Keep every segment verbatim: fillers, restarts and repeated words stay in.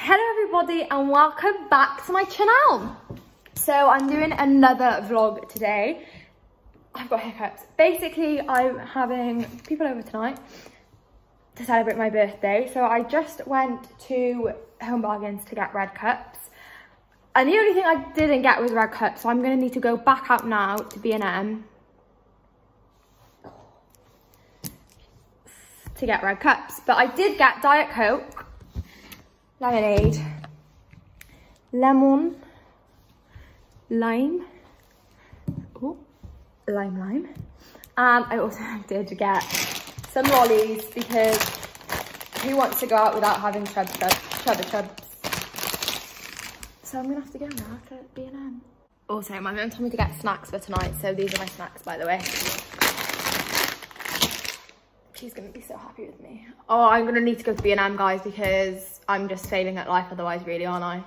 Hello everybody and welcome back to my channel. So I'm doing another vlog today. I've got hiccups. Basically, I'm having people over tonight to celebrate my birthday. So I just went to Home Bargains to get red cups. And the only thing I didn't get was red cups. So I'm going to need to go back out now to B and M to get red cups. But I did get Diet Coke, lemonade, lemon, lime, oh, lime, lime. And I also did get some lollies because who wants to go out without having chub chub, chubba chubs? So I'm gonna have to go now to B and M. Also, my mum told me to get snacks for tonight, so these are my snacks, by the way. She's gonna be so happy with me. Oh, I'm gonna need to go to B and M, guys, because I'm just failing at life otherwise, really, aren't I?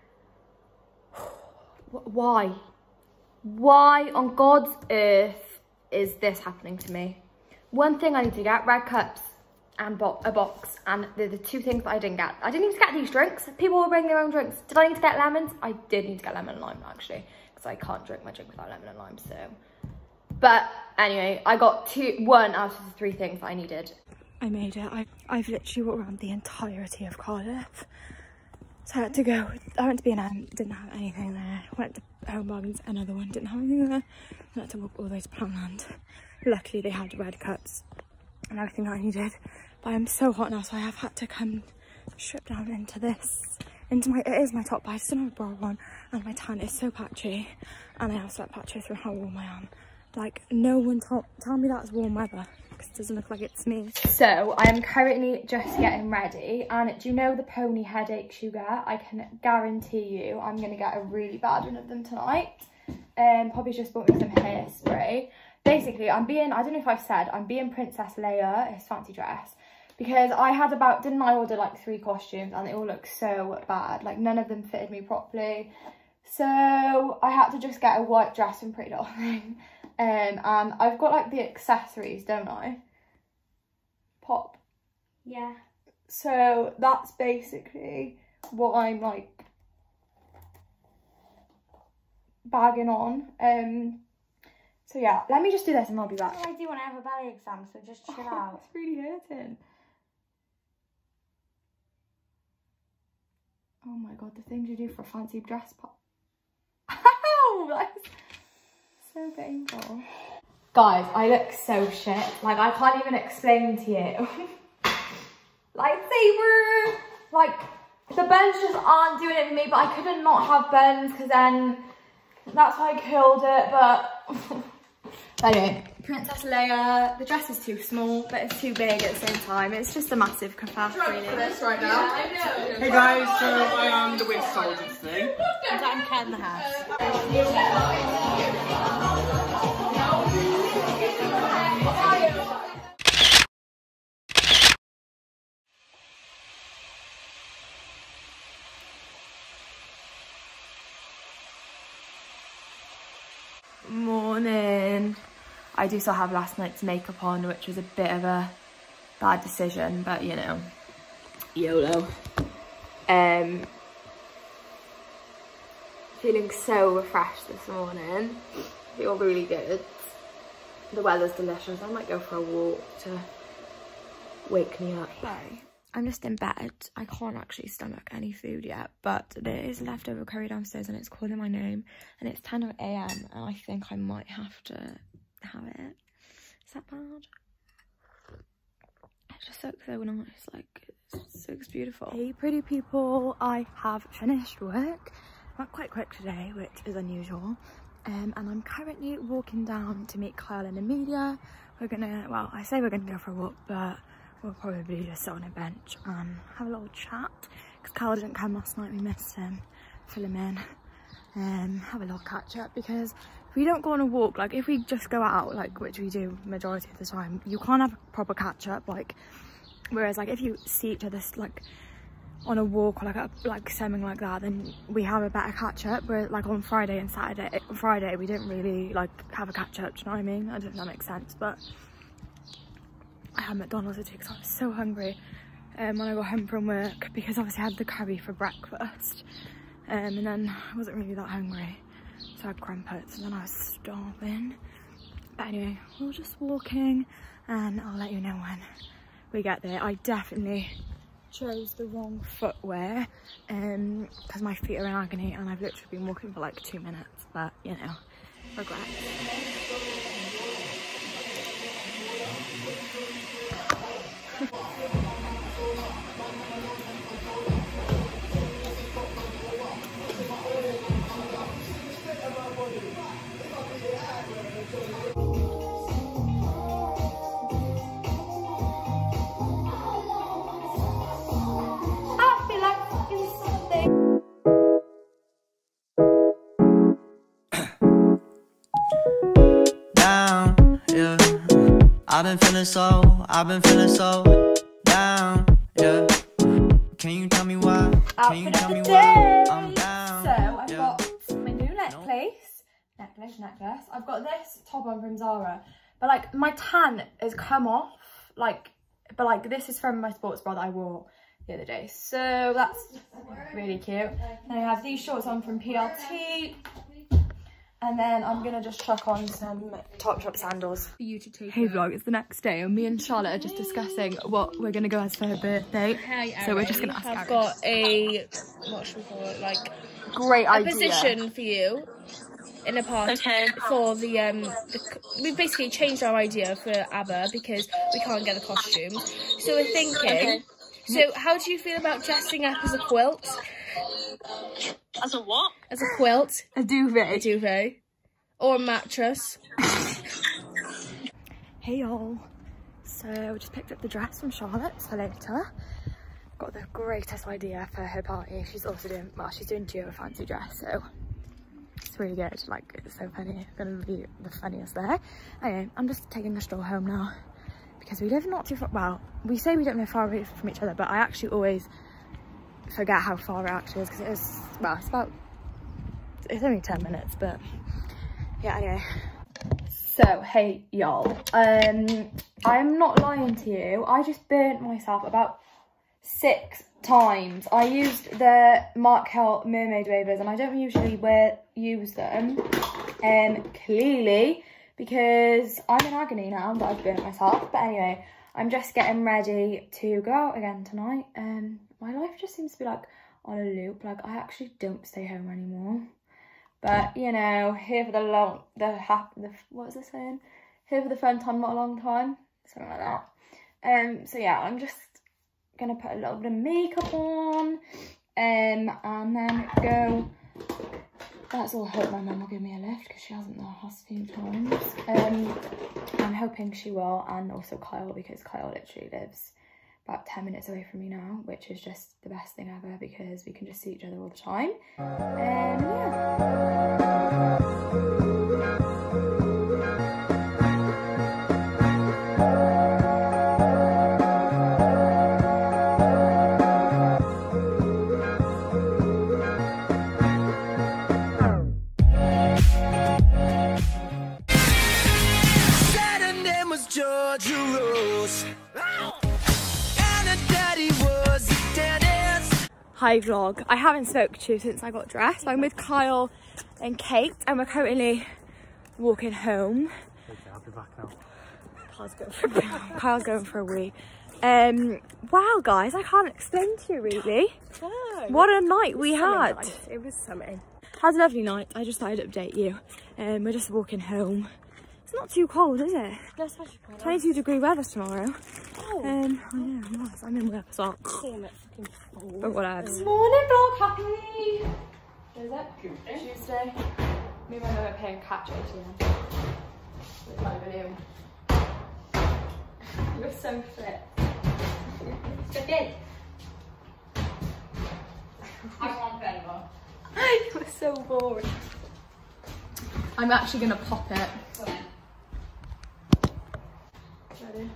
Why? Why on God's earth is this happening to me? One thing I need to get, red cups and bo a box, and they're the two things that I didn't get. I didn't need to get these drinks. People will bring their own drinks. Did I need to get lemons? I did need to get lemon and lime, actually, because I can't drink my drink without lemon and lime, so. But anyway, I got two, one out of the three things that I needed. I made it. I, I've literally walked around the entirety of Cardiff. So I had to go, I went to B and M, didn't have anything there. Went to Home Bargains, another one, didn't have anything there. I had to walk all the way to Poundland. Luckily they had red cups and everything that I needed. But I'm so hot now, so I have had to come strip down into this. Into my, it is my top, but I still have a bra on. And my tan is so patchy. And I have sweat patches from how warm I am. Like, no one told, tell me that's warm weather, because it doesn't look like it's me. So I am currently just getting ready, and do you know the pony headaches you get? I can guarantee you I'm gonna get a really bad one of them tonight. Um, Poppy's just bought me some hairspray. Basically, I'm being, I don't know if I've said, I'm being Princess Leia, his fancy dress, because I had about, didn't I order like three costumes, and they all look so bad. Like, none of them fitted me properly. So I had to just get a white dress from Pretty Darling. Um, and I've got like the accessories, don't I? Pop. Yeah. So that's basically what I'm like bagging on. Um, so yeah, let me just do this and I'll be back. I do want to have a ballet exam, so just chill Oh, out. it's really hurting. Oh my god, the things you do for a fancy dress pop. Ow! That's so painful. Guys, I look so shit. Like, I can't even explain to you. Lightsaber! Like, the buns just aren't doing it for me, but I couldn't not have buns because then that's why I killed it, but anyway. Princess Leia, the dress is too small, but it's too big at the same time. It's just a massive kerfuffle, really. For this right now. Yeah, I know. Hey guys, so I am the Winter Soldier today. And I'm Ken the house. Morning. I do still have last night's makeup on, which was a bit of a bad decision, but you know, YOLO. Um, feeling so refreshed this morning. Feel really good. The weather's delicious. I might go for a walk to wake me up. Sorry. I'm just in bed. I can't actually stomach any food yet, but there is leftover curry downstairs and it's calling my name, and it's ten A M and I think I might have to have it. Is that bad? It just looks so nice, like, it looks beautiful. Hey pretty people, I have finished work. Went quite quick today, which is unusual. Um, and I'm currently walking down to meet Kyle and Amelia. We're gonna, well, I say we're gonna go for a walk, but we'll probably just sit on a bench and have a little chat. Because Kyle didn't come last night, we missed him. Fill him in. Um, have a little catch up, because if we don't go on a walk, like if we just go out, like which we do majority of the time, you can't have a proper catch up. Like, whereas like if you see each other like on a walk or like a, like something like that, then we have a better catch up. Where like on Friday and Saturday, Friday we didn't really like have a catch up. Do you know what I mean? I don't know if that makes sense, but I had McDonald's today because I was so hungry. um, when I got home from work, because obviously I had the curry for breakfast, um, and then I wasn't really that hungry, so I had crumpets, and then I was starving. But anyway, we're just walking, and I'll let you know when we get there. I definitely chose the wrong footwear um because my feet are in agony, and I've literally been walking for like two minutes, but you know, regret. I've been feeling so, I've been feeling so down, yeah. Can you tell me why? Can you tell me why I'm down? So I've yeah. got my new necklace, necklace, necklace. I've got this top on from Zara, but like my tan has come off, like, but like this is from my sports bra that I wore the other day. So that's really cute. Then I have these shorts on from P L T. And then I'm gonna just chuck on some Topshop sandals for you to take. Hey vlog, it's the next day and me and Charlotte are just discussing what we're gonna go as for her birthday. Hey, so we're just gonna ask I've Aaron. got a, what should we call it, like great a idea. position for you in a party. Okay. For the, um, the, we've basically changed our idea for ABBA because we can't get the costumes. So we're thinking, okay. So how do you feel about dressing up as a quilt? As a what? As a quilt. A duvet. A duvet. Or a mattress. Hey y'all. So we just picked up the dress from Charlotte, so later. Got the greatest idea for her party. She's also doing, well, she's doing Geo a fancy dress, so it's really good. Like, it's so funny. It's gonna be the funniest there. Anyway, I'm just taking a stroll home now because we live not too far. Well, we say we don't live far away from each other, but I actually always forget how far it actually is because it is, well, it's about, it's only ten minutes, but yeah, anyway. So, hey y'all, um, I'm not lying to you, I just burnt myself about six times. I used the Mark Hill Mermaid Wavers and I don't usually wear, use them, um, clearly, because I'm in agony now that I've burnt myself. But anyway, I'm just getting ready to go out again tonight. Um, my life just seems to be like on a loop, like I actually don't stay home anymore. But, you know, here for the long, the happy, the, what was I saying? Here for the fun time, not a long time. Something like that. Um, so yeah, I'm just going to put a little bit of makeup on. Um, and then go. That's all. I hope my mum will give me a lift because she hasn't the last few times. Um, I'm hoping she will, and also Kyle, because Kyle literally lives about ten minutes away from me now, which is just the best thing ever because we can just see each other all the time. Um, yeah. Hi vlog, I haven't spoken to you since I got dressed. I'm with Kyle and Kate and we're currently walking home. Okay, I'll be back now. Kyle's going for a, Kyle's going for a wee. Um, wow guys, I can't explain to you really. Oh, what a night we had. Night. It was something. Had a lovely night. I just thought I'd update you. Um, we're just walking home. It's not too cold, is it? That's actually quite nice. twenty-two degree weather tomorrow. Oh. Um, I know, nice. I'm in work as well. But whatever. Morning vlog, happy. Is it? Tuesday. Tuesday. Me and my mum are playing catch at A T M. With my video. You're so fit. Fit in. I can't play anymore. It was so boring. I'm actually gonna pop it. Ready?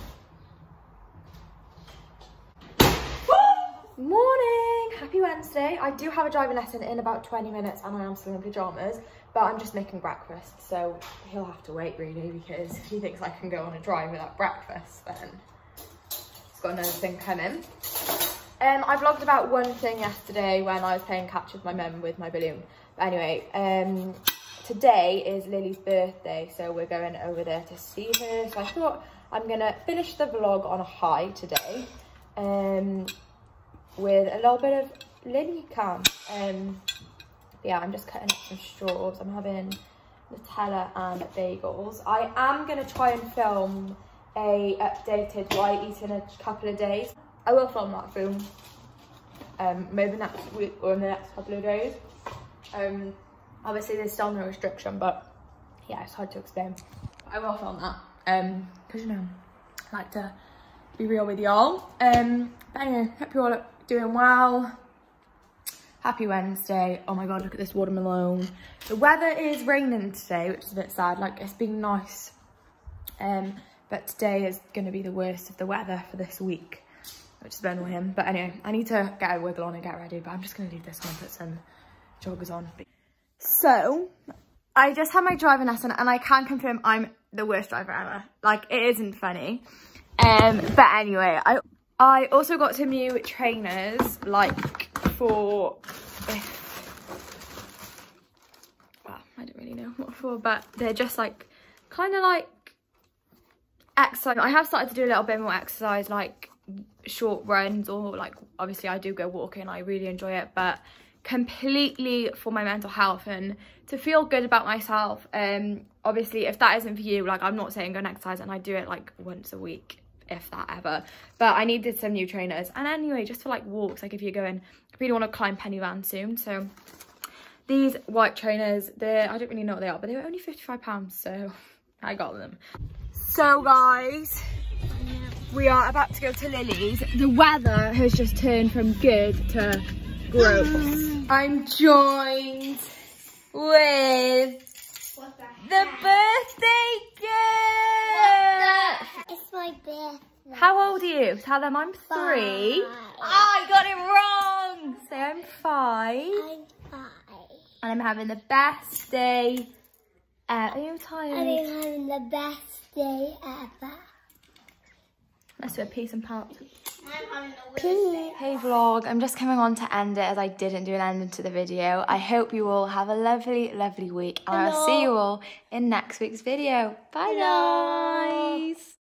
Morning! Happy Wednesday. I do have a driving lesson in about twenty minutes and I am still in pyjamas, but I'm just making breakfast, so he'll have to wait really because if he thinks I can go on a drive without breakfast, then it's got another thing coming. Um, I vlogged about one thing yesterday when I was playing catch with my mum with my balloon. But anyway, um, today is Lily's birthday, so we're going over there to see her. So I thought I'm gonna finish the vlog on a high today, um, with a little bit of Lily cam. Um, yeah, I'm just cutting up some straws. I'm having Nutella and bagels. I am gonna try and film a updated what I eat in a couple of days. I will film that soon, um, maybe next week or in the next couple of days. Um, obviously there's still no restriction, but yeah, it's hard to explain. But I will film that, um, because you know, I like to be real with y'all. Um, but anyway, hope you all are doing well. Happy Wednesday. Oh my god, look at this watermelon. The weather is raining today, which is a bit sad. Like, it's been nice, um, but today is going to be the worst of the weather for this week, which is a bit annoying. But anyway, I need to get a wiggle on and get ready, but I'm just going to leave this on and put some joggers on. So, I just had my driving lesson and I can confirm I'm the worst driver ever. Like, it isn't funny. Um, but anyway, I, I also got some new trainers, like, for, well, I don't really know what for, but they're just like, kind of like exercise. I have started to do a little bit more exercise, like short runs, or like, obviously I do go walking, I really enjoy it, but completely for my mental health and to feel good about myself. Um, obviously if that isn't for you, like, I'm not saying go and exercise, and I do it like once a week, if that ever, but I needed some new trainers. And anyway, just for like walks, like if you're going, I really want to climb Penny Van soon, so these white trainers, they're, I don't really know what they are, but they were only fifty-five pounds, so I got them. So guys, we are about to go to Lily's. The weather has just turned from good to gross. I'm joined with the birthday gift. It's my birthday. How old are you? Tell them I'm three. Five. Oh, I got it wrong. Say I'm five. I'm five. And I'm having the best day ever. Are you tired? And I'm having the best day ever. Let's do a peace and pout. I'm having the worst day. Hey vlog, I'm just coming on to end it as I didn't do an ending to the video. I hope you all have a lovely, lovely week. And I'll see you all in next week's video. Bye guys.